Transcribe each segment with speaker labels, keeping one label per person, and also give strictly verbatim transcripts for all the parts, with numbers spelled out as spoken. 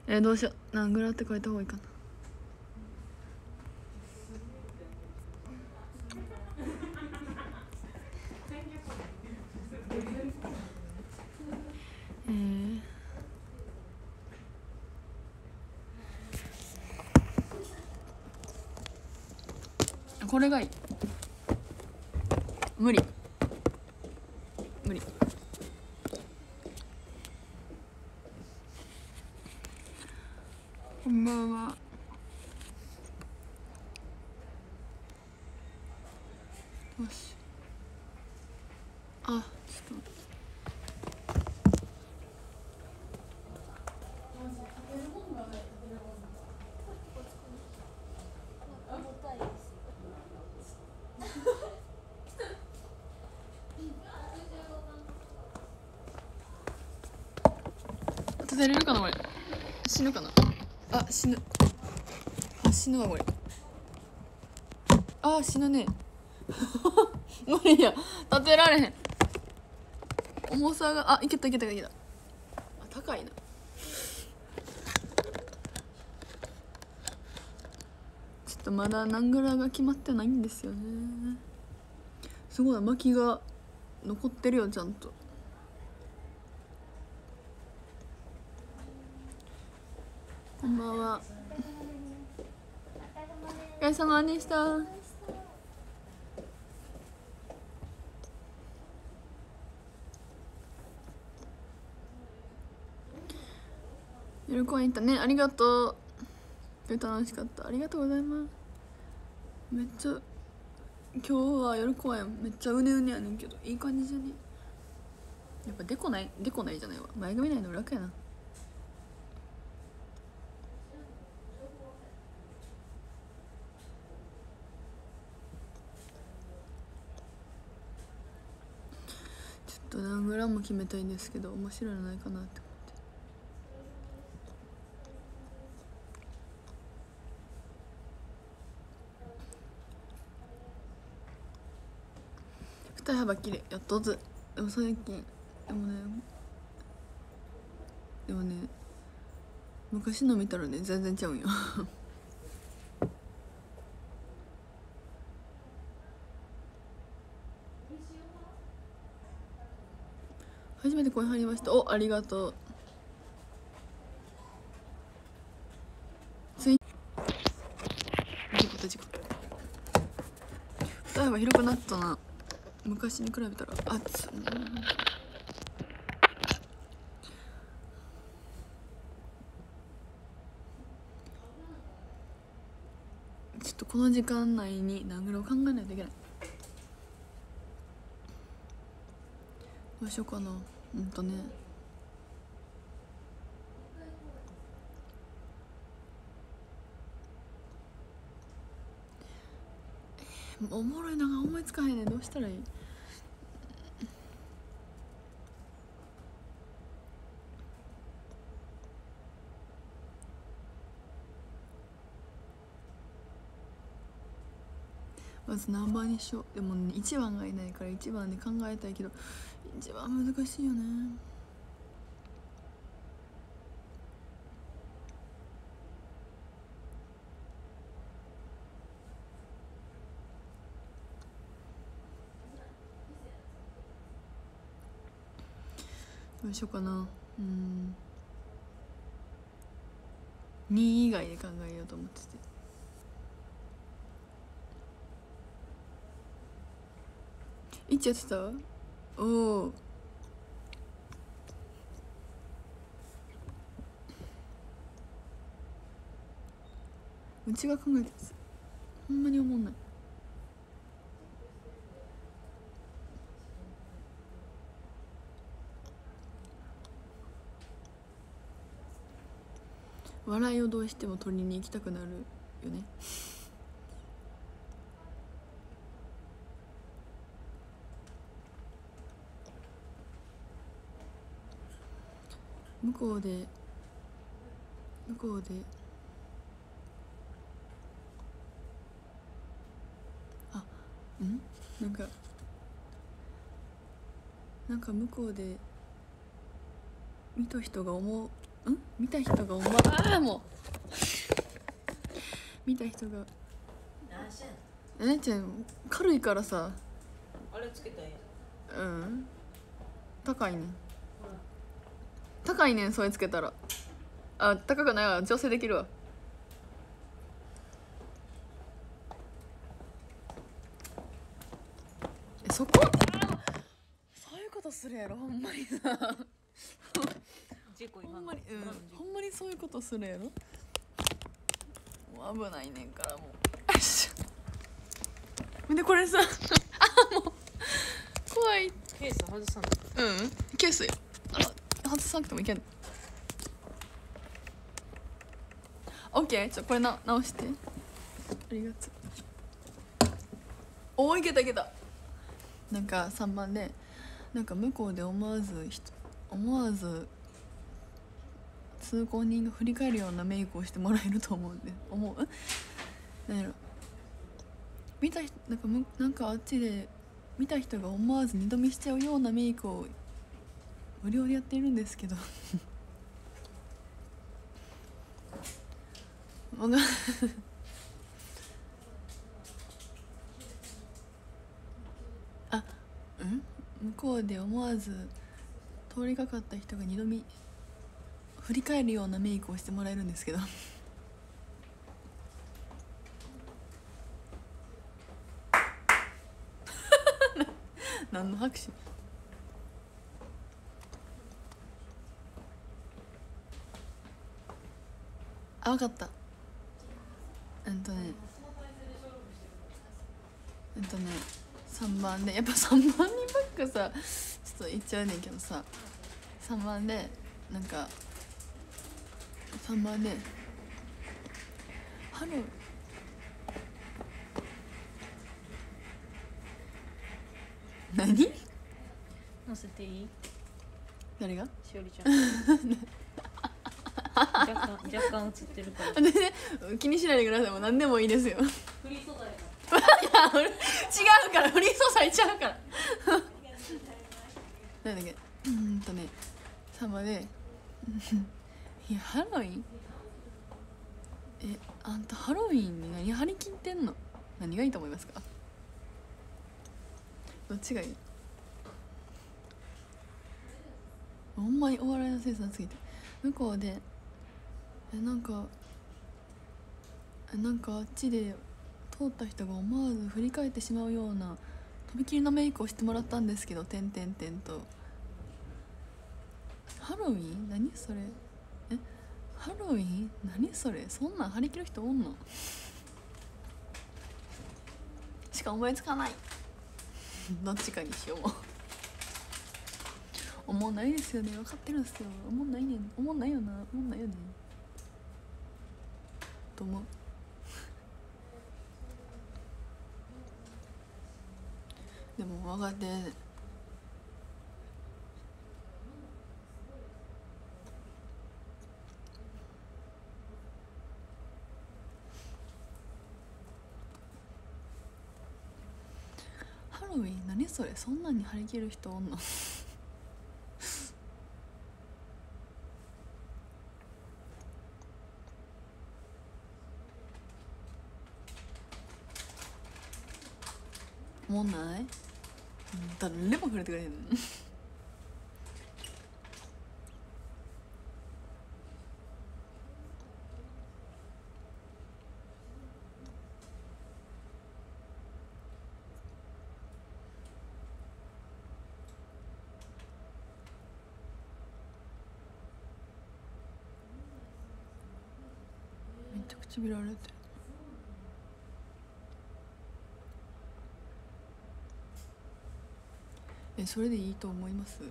Speaker 1: えー、どうしよう、何グラって書いた方がいいかな。えー、これがいい。無理無理。こんばんは。よし、あ、ちょっと待って。立てれるかなこれ。死ぬかな。あ、死ぬ。あ、死ぬわこれ。あ、死ぬね。無理や、立てられへん。重さが、あ、いけたいけたいけた。あ、高いな。ちょっとまだ何グラが決まってないんですよね。すごい巻きが残ってるよ、ちゃんと。こんばんは。お疲れ様でした。夜公園行ったね、ありがとう。楽しかった、ありがとうございます。めっちゃ今日は夜公園めっちゃうねうねやねんけど、いい感じじゃね。やっぱデコないデコないじゃないわ、前髪ないの楽やな。ちょっと何グラムも決めたいんですけど、面白いのないかなって思って。二幅きれいやっとず。でも最近でもねでもね昔の見たらね全然ちゃうんよ。初めて声入りました。お、ありがとう。つい事故った事故った。二幅広くなったな、昔に比べたら。あっつ、ちょっとこの時間内に何グラを考えないといけない。どうしようかな。うんとねおもろいのが思いつかへんねん。どうしたらいい。まず何番にしよう。でもねいちばんがいないからいちばんで考えたいけど、一番難しいよね。どうしようかな。うん、に以外で考えようと思ってて。いちやってた。おお、うちが考えたやつほんまに思んない。笑いをどうしても取りに行きたくなるよね。向こうで向こうであ、んなんかなんか向こうで見た人が思ん見た人が思わああもう見た人がえねちゃん軽いからさ
Speaker 2: あれつけたんや。
Speaker 1: うん高いねん高いねんそれつけたらあ高くないわ調整できるわえそこそういうことするやろほんまにさほんまにうんほんまにそういうことするやろもう危ないねんからもうよしでこれさあもう怖い
Speaker 2: ケース外さん
Speaker 1: うんケースよあ外さなくてもいけんのオッケーちょこれな直してありがとうおおいけたいけたなんかさんばんでなんか向こうで思わず思わず通行人が振り返るようなメイクをしてもらえると思うんで思う何やろ見た人なんかむなんかあっちで見た人が思わず二度見しちゃうようなメイクを無料でやっているんですけどわがあうん向こうで思わず通りかかった人が二度見振り返るようなメイクをしてもらえるんですけど何の拍手あ分かったうんとねうんとねさんばんでやっぱさんばんにばっかさちょっと言っちゃうねんけどささんばんでなんかさんばんで春何
Speaker 2: 乗せていい？
Speaker 1: 誰が？
Speaker 2: しおりちゃん若干若干映ってるから
Speaker 1: でね気にしないでくださいもう何でもいいですよ
Speaker 2: フリー素材
Speaker 1: 違うからフリー素材ちゃうからなんだっけうんとねさんばんでいやハロウィンえあんたハロウィンに何張り切ってんの何がいいと思いますかどっちがいいほんまにお笑いのセンスなすぎて向こうでえなんかえなんかあっちで通った人が思わず振り返ってしまうようなとびきりのメイクをしてもらったんですけど点点点とハロウィン何それえハロウィン何それそんなん張り切る人おんのしか思いつかないどっちかにしようも思んないですよね分かってるんですよ思んないねん思んないよな思んないよねと思うでも分かってハロウィン何それそんなに張り切る人おんの思んない、うん、誰も触れてくれへんのめっちゃ唇荒れてるえそれでいいと思います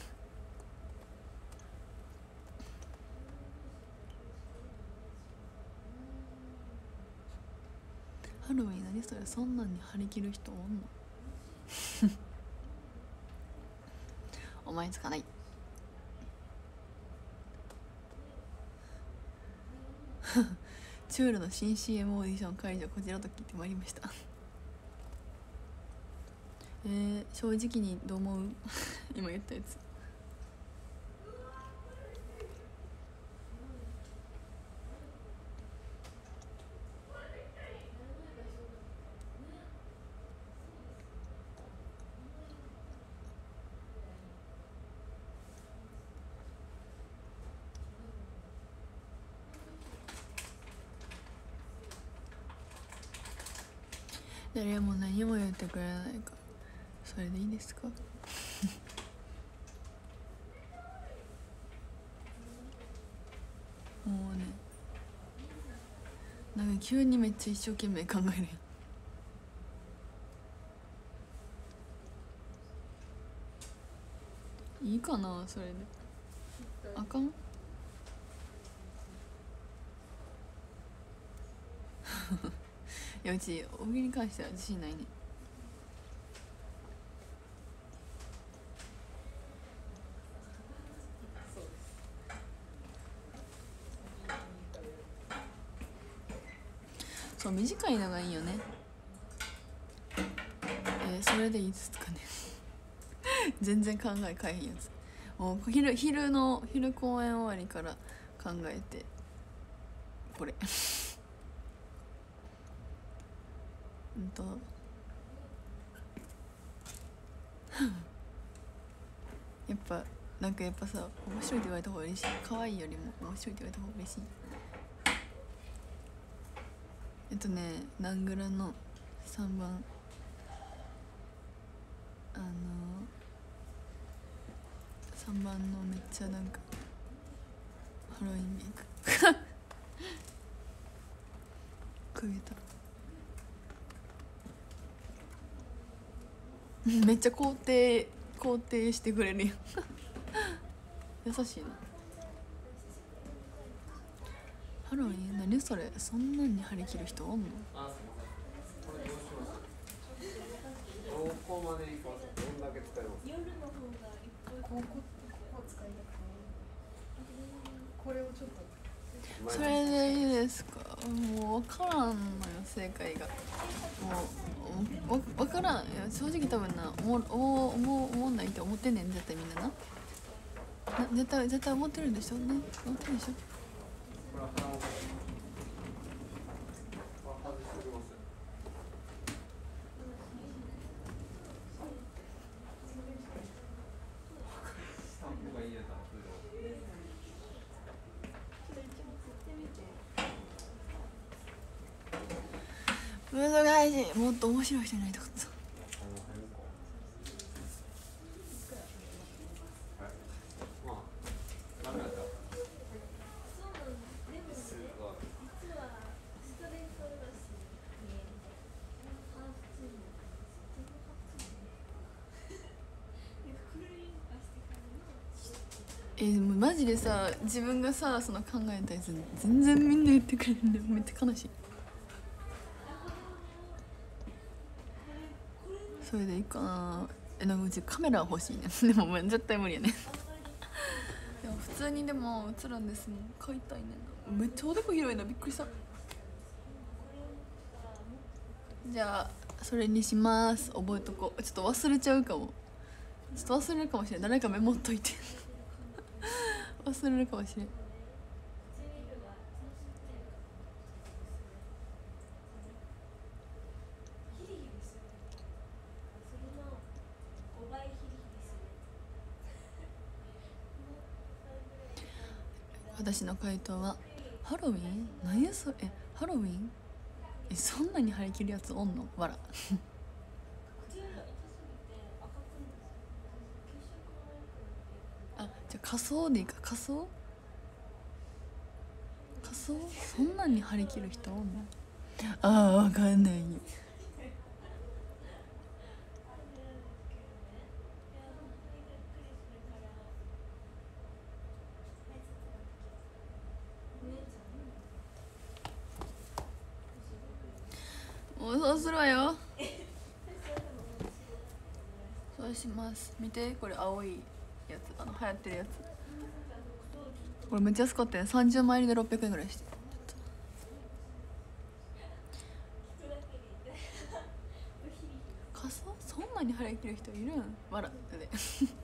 Speaker 1: ハロウィン何それそんなんに張り切る人おんの思いつかないチュールの新 シーエム オーディション会場こちらと聞いてまいりましたえー、正直にどう思う今言ったやつ誰も何も言ってくれないからそれでいいですかもうねなんか急にめっちゃ一生懸命考えるやんいいかなそれであかんいやうち大喜利に関しては自信ないねそう短いのがいいよねえー、それでいいですかね全然考え変えへんやつもう昼昼の昼公演終わりから考えてこれうんとやっぱなんかやっぱさ面白いって言われた方が嬉しい可愛いよりも面白いって言われた方が嬉しいえっとねナングラのさんばんあのさんばんのめっちゃなんかハロウィンメイクくげためっちゃ肯定肯定してくれるやん優しいなハロウィン何それそんなに張り切る人おんのあすいませんこれどうしますどこまでいきますどんだけ使います夜の方がいっぱいここここ使いたくないこれをちょっとそれでいいですかもう分からんのよ正解がもう分からんいや正直多分な思う思う思んないって思ってんねん絶対みんななな絶対絶対思ってるんでしょね思ってるでしょ難しいもっと面白い人いないとかさえでもマジでさ自分がさその考えたやつ全然みんな言ってくれるんでめっちゃ悲しいそれでいいかなえなんかうちカメラ欲しいねでも絶対無理やねでも普通にでも映るんですもん買いたいねめっちゃおでこ広いなびっくりしたじゃあそれにします覚えとこうちょっと忘れちゃうかもちょっと忘れるかもしれない誰かメモっといて忘れるかもしれん私の回答はハロウィン何やそれえハロウィンえそんなに張り切るやつおんのわらあじゃあ仮装でいいか仮装仮装そんなに張り切る人おんのああわかんないよもうそうするわよそうします見てこれ青いやつあの流行ってるやつこれめっちゃ安かったよさんじゅうまい入りでろっぴゃくえんぐらいして仮装そんなに張り切る人いるん笑ってで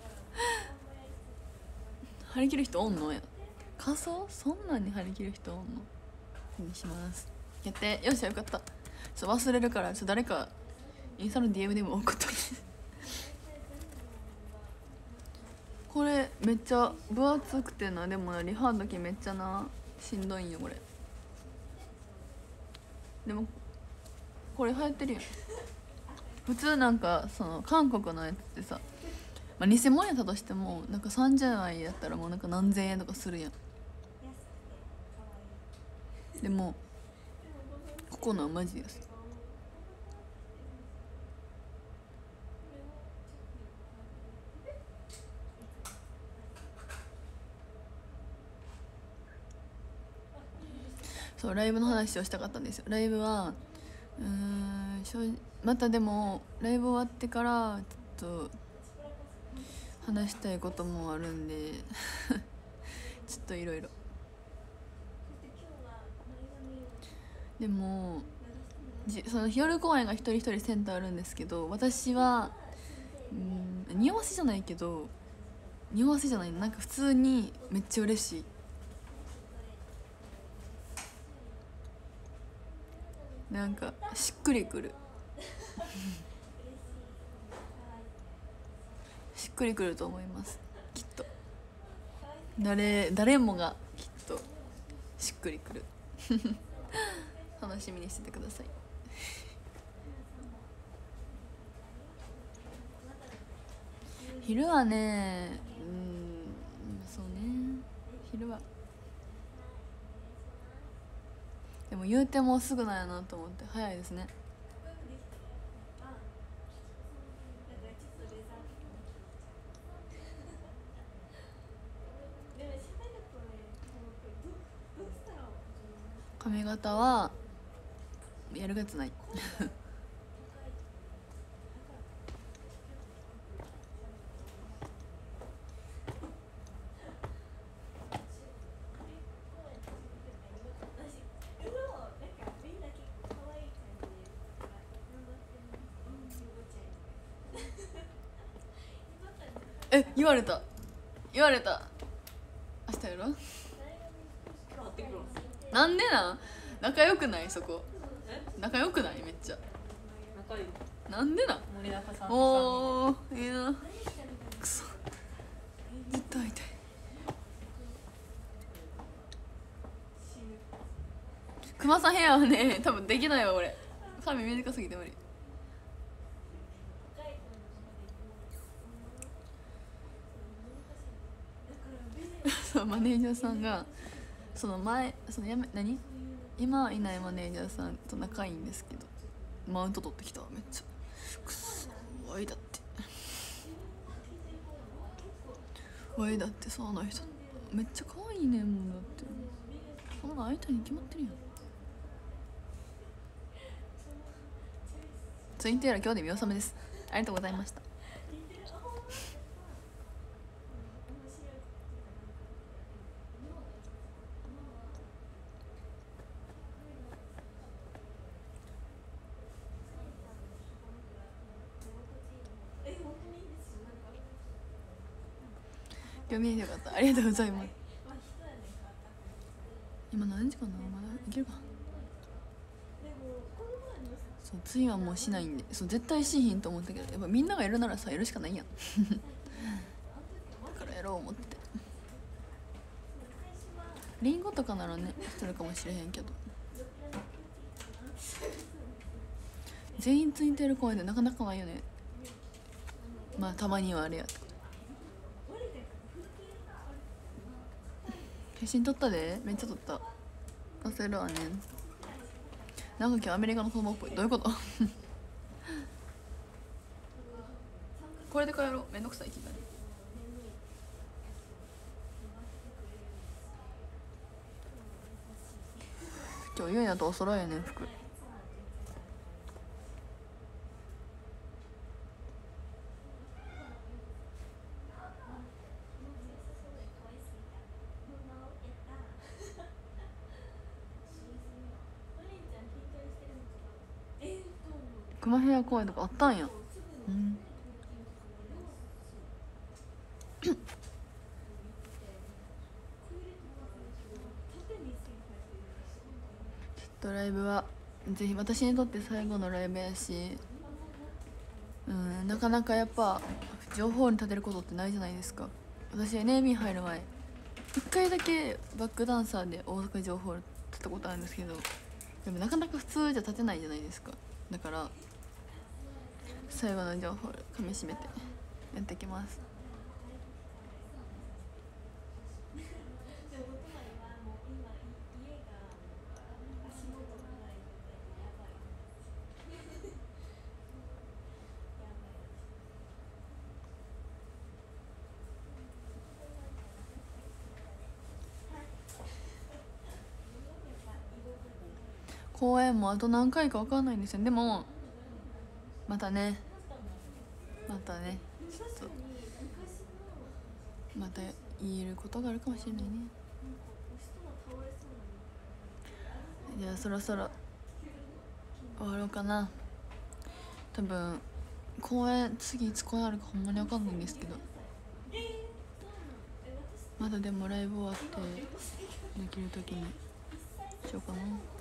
Speaker 1: 張り切る人おんのや仮装そんなに張り切る人おんのにしますやってよっしゃよかったちょっと忘れるからちょっと誰かインスタの ディーエム でも送っといてこれめっちゃ分厚くてなでもなリハの時めっちゃなしんどいんよこれでもこれ流行ってるやん。普通なんかその韓国のやつってさ、まあ、偽物やったとしてもなんかさんじゅうまいやったらもうなんか何千円とかするやん。でもここのはマジです。そうライブの話をしたかったんですよ。ライブはうーん正直またでもライブ終わってからちょっと話したいこともあるんでちょっといろいろ。でもじその日和公園が一人一人センターあるんですけど、私はうん匂わせじゃないけど匂わせじゃないなんか普通にめっちゃ嬉しい。なんかしっくりくるしっくりくると思います。きっと誰誰もがきっとしっくりくる楽しみにしててください昼はねうんそうね昼はでも言うてもうすぐなんやなと思って早いですね。髪型はやるやつないえ言われた言われた明日やろなんでなん仲良くないそこ仲良くないめっちゃ
Speaker 2: 仲いい
Speaker 1: なんでなん
Speaker 2: 森中さん
Speaker 1: おーいいなくそ絶対会いたい。熊さんヘアはね多分できないわ俺髪短すぎて無理そうマネージャーさんがその前そのやめ何今はいないマネージャーさんと仲いいんですけどマウント取ってきたわめっちゃくそわいだってわいだってさあの人めっちゃ可愛いねんもんだってそんな会いたいに決まってるやん。ツインテーラ今日で見納めです。ありがとうございました。今日見えてよかった。ありがとうございます。今何時かなまだいけるか。そう次はもうしないんでそう絶対しひんと思ったけどやっぱみんながやるならさやるしかないやんだからやろう思ってリンゴとかならねしてるかもしれへんけど全員ついてる公園でなかなかないよね。まあたまにはあれやって写真撮ったでめっちゃ撮った載せるわね。なんか今日アメリカの子供っぽいどういうことこれで帰ろうめんどくさい気が今日ゆうやとお揃いやねん服熊部屋公園とかあったんやうんちょっとライブはぜひ私にとって最後のライブやしうんなかなかやっぱ情報に立てることってないじゃないですか。私 エヌエービー 入る前いっかいだけバックダンサーで大阪情報立ったことあるんですけどでもなかなか普通じゃ立てないじゃないですか。 だから最後の情報をかみしめてやっていきます。公演もあと何回か分かんないんですよ。でもまたねまたねちょっとまた言えることがあるかもしれないね。じゃあそろそろ終わろうかな。多分公演次いつ公演あるかほんまに分かんないんですけど、まだでもライブ終わってできる時にしようかな。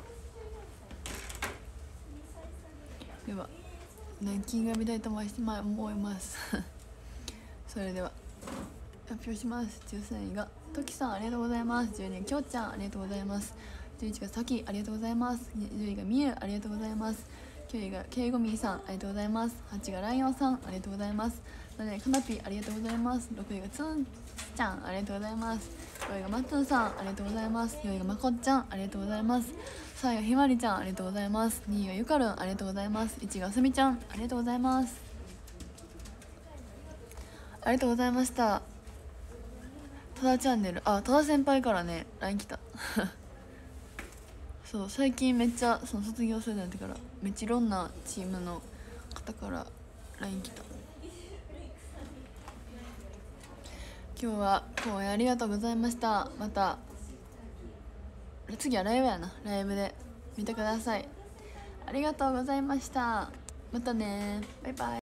Speaker 1: ではランキングを見たいと思いますそれでは発表します。じゅうさんいがトキさん、ありがとうございます。じゅうにいきょうちゃん、ありがとうございます。じゅういちがさき、ありがとうございます。じゅういがみゆ、ありがとうございます。きゅういがけいごみーさん、ありがとうございます。はちいがライオンさん、ありがとうございます。なないがかなぴ、ありがとうございます。ろくいがつんちゃん、ありがとうございます。ごいがまっつんさん、ありがとうございます。よいがまこっちゃん、ありがとうございます。さんいがひまりちゃん、ありがとうございます。にいがゆかるん、ありがとうございます。いちいがすみちゃん、ありがとうございます。ありがとうございました。ただチャンネル、あ、ただ先輩からね ライン 来たそう、最近めっちゃその卒業するなんてからめっちゃいろんなチームの方から ライン 来た。今日は公演ありがとうございました。また次はライブやな、ライブで見てください。ありがとうございました。またね、バイバイ。